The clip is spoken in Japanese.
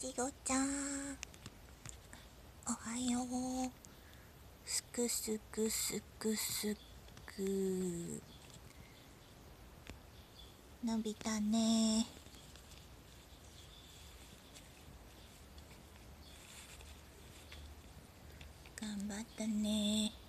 ちごちゃん、おはよう。すくすくすくすく伸びたね。頑張ったね。